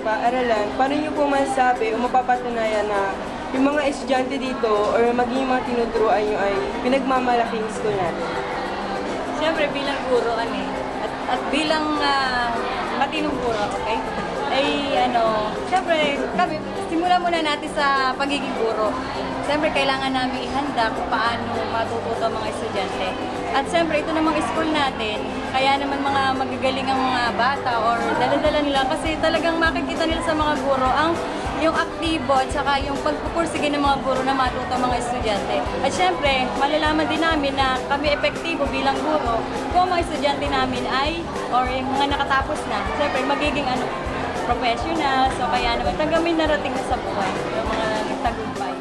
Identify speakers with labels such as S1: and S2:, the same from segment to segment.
S1: paaralan, paano niyo po masasabi o mapapatunayan na yung mga estudyante dito or maging mga tinuturuan niyo ay pinagmamalaking school natin?
S2: Siyempre bilang guro, at bilang matinong guro, okay? Ay siyempre kami, simulan muna natin sa pagiging guro. Siyempre kailangan namin ihanda kung paano matututo ang mga estudyante. At siyempre ito namang school natin, kaya naman mga magagaling ang mga bata or dala-dala nila kasi talagang makikita nila sa mga guro yung aktibo at saka yung pagpupursige ng mga guro na matuto ang mga estudyante. At syempre, malalaman din namin na kami epektibo bilang guro kung mga estudyante namin ay, or yung mga nakatapos na, syempre magiging professional, so kaya naman tagamin narating na sa buhay, yung mga nagtagumpay.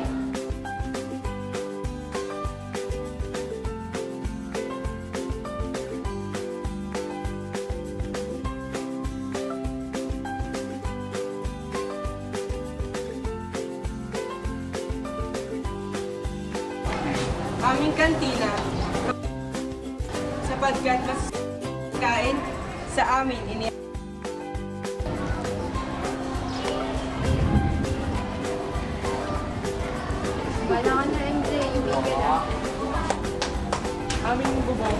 S1: Aming kantina, sapagkat mas kain sa amin
S3: Kailangan na MJ, yung weekend.
S1: aming bubong.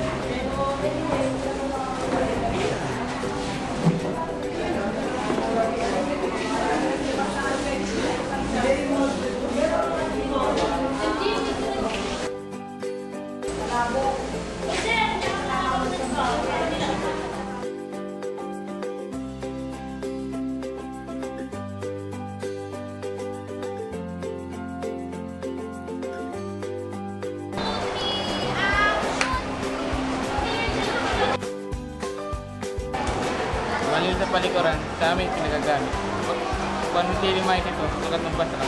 S4: Maliit sa palikuran, sa amin pinagagamit. Kung nilimayos ito, agad ng basa.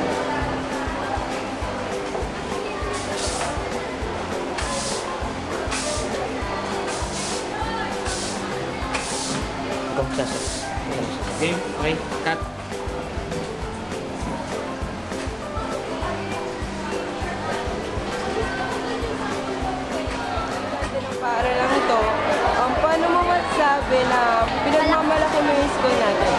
S4: Game, okay, cut.
S1: Paaralan ito, paano mo masasabi na pinagmamalaki mo yung school natin?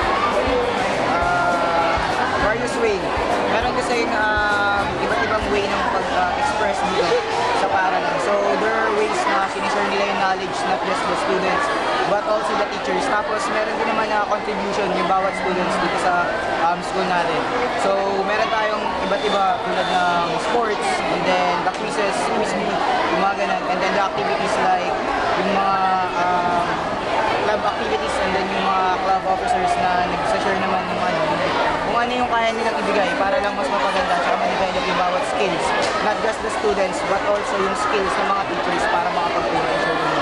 S5: Various way. Meron kasi iba't ibang way ng pag-express dito sa paaralan. So there are ways na sinishare nila yung knowledge, not just the students, but also the teachers. Tapos meron din naman na contribution yung bawat students dito sa school natin. So meron tayong iba't iba tulad ng sports, and then the quizzes, quiz bee, yung mga ganun. And then the activities like yung mga club activities, and then yung mga club officers na nag-share naman ng kung ano yung kaya nilang ibigay para lang mas mapaganda at ma-develop yung bawat skills. Not just the students, but also yung skills ng mga teachers para makapag-tuloy sa mga.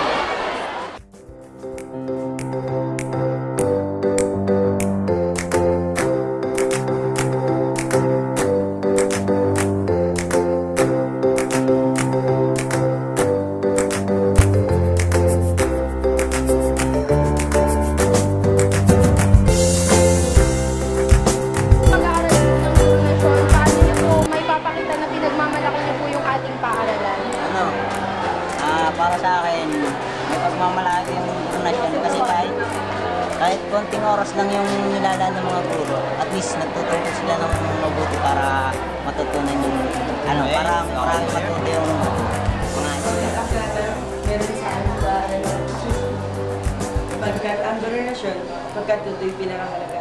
S6: Para sa akin, may pagmamalaki yung donasyon kasi kahit konting oras lang yung nilalaan ng mga guro, at least nagtuturo sila ng mabuti para matutunan yung para matuto yung mga estudyante.
S1: Meron sa paaralan, pagkat ang donasyon, pagkat ito'y pinakamalagaan.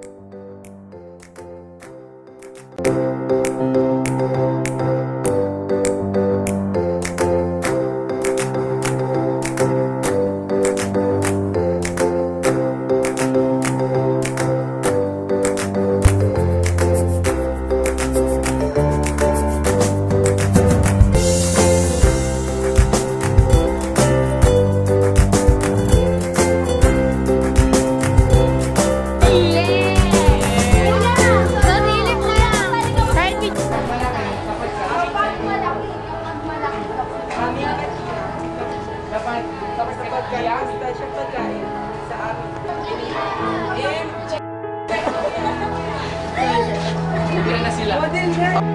S1: Tapos sa pagkain, special pagkain sa amin. Hindi na sila.